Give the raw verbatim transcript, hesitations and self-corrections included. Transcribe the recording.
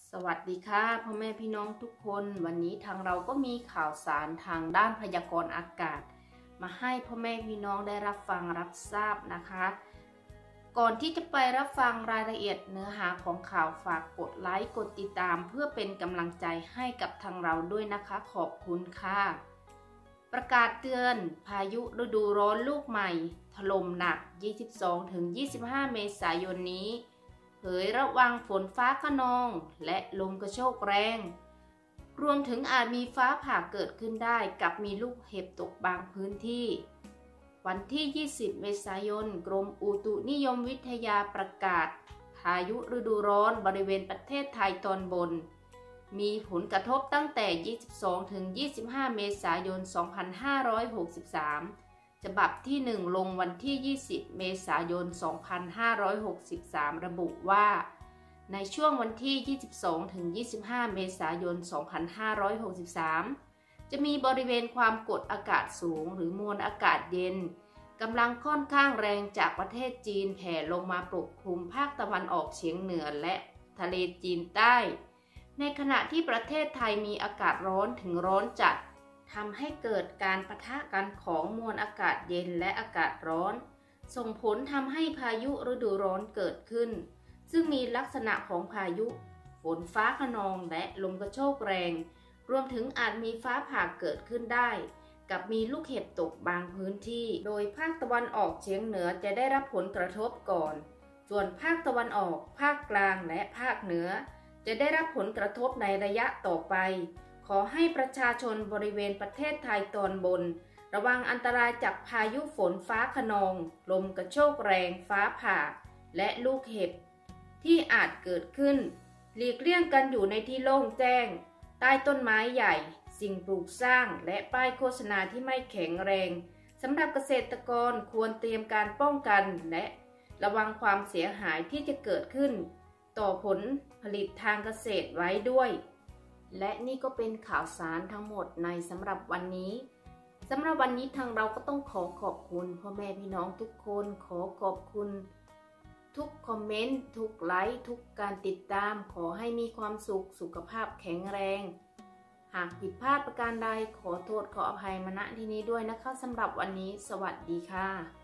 สวัสดีค่ะพ่อแม่พี่น้องทุกคนวันนี้ทางเราก็มีข่าวสารทางด้านพยากรณ์อากาศมาให้พ่อแม่พี่น้องได้รับฟังรับทราบนะคะก่อนที่จะไปรับฟังรายละเอียดเนื้อหาของข่าวฝากกดไลค์กดติดตามเพื่อเป็นกำลังใจให้กับทางเราด้วยนะคะขอบคุณค่ะประกาศเตือนพายุฤดูร้อนลูกใหม่ถล่มหนัก ยี่สิบสองถึงยี่สิบห้า เมษายนนี้เผยระวังฝนฟ้าคะนองและลมกระโชกแรงรวมถึงอาจมีฟ้าผ่าเกิดขึ้นได้กับมีลูกเห็บตกบางพื้นที่วันที่ ยี่สิบ เมษายนกรมอุตุนิยมวิทยาประกาศพายุฤดูร้อนบริเวณประเทศไทยตอนบนมีผลกระทบตั้งแต่ ยี่สิบสองถึงยี่สิบห้า เมษายน สองพันห้าร้อยหกสิบสามฉบับที่หนึ่งลงวันที่ ยี่สิบ เมษายน สองพันห้าร้อยหกสิบสาม ระบุว่าในช่วงวันที่ ยี่สิบสองถึงยี่สิบห้า เมษายน สองพันห้าร้อยหกสิบสาม จะมีบริเวณความกดอากาศสูงหรือมวลอากาศเย็นกำลังค่อนข้างแรงจากประเทศจีนแผ่ลงมาปกคลุมภาคตะวันออกเฉียงเหนือและทะเลจีนใต้ในขณะที่ประเทศไทยมีอากาศร้อนถึงร้อนจัดทำให้เกิดการปะทะกันของมวลอากาศเย็นและอากาศร้อนส่งผลทำให้พายุฤดูร้อนเกิดขึ้นซึ่งมีลักษณะของพายุฝนฟ้าคะนองและลมกระโชกแรงรวมถึงอาจมีฟ้าผ่าเกิดขึ้นได้กับมีลูกเห็บตกบางพื้นที่โดยภาคตะวันออกเฉียงเหนือจะได้รับผลกระทบก่อนส่วนภาคตะวันออกภาคกลางและภาคเหนือจะได้รับผลกระทบในระยะต่อไปขอให้ประชาชนบริเวณประเทศไทยตอนบนระวังอันตรายจากพายุฝนฟ้าคะนองลมกระโชกแรงฟ้าผ่าและลูกเห็บที่อาจเกิดขึ้นหลีกเลี่ยงกันอยู่ในที่โล่งแจ้งใต้ต้นไม้ใหญ่สิ่งปลูกสร้างและป้ายโฆษณาที่ไม่แข็งแรงสำหรับเกษตรกรควรเตรียมการป้องกันและระวังความเสียหายที่จะเกิดขึ้นต่อผลผลิตทางเกษตรไว้ด้วยและนี่ก็เป็นข่าวสารทั้งหมดในสำหรับวันนี้สำหรับวันนี้ทางเราก็ต้องขอขอบคุณพ่อแม่พี่น้องทุกคนขอขอบคุณทุกคอมเมนต์ทุกไลค์ทุกการติดตามขอให้มีความสุขสุขภาพแข็งแรงหากผิดพลาดประการใดขอโทษขออภัยมาณที่นี้ด้วยนะคะสำหรับวันนี้สวัสดีค่ะ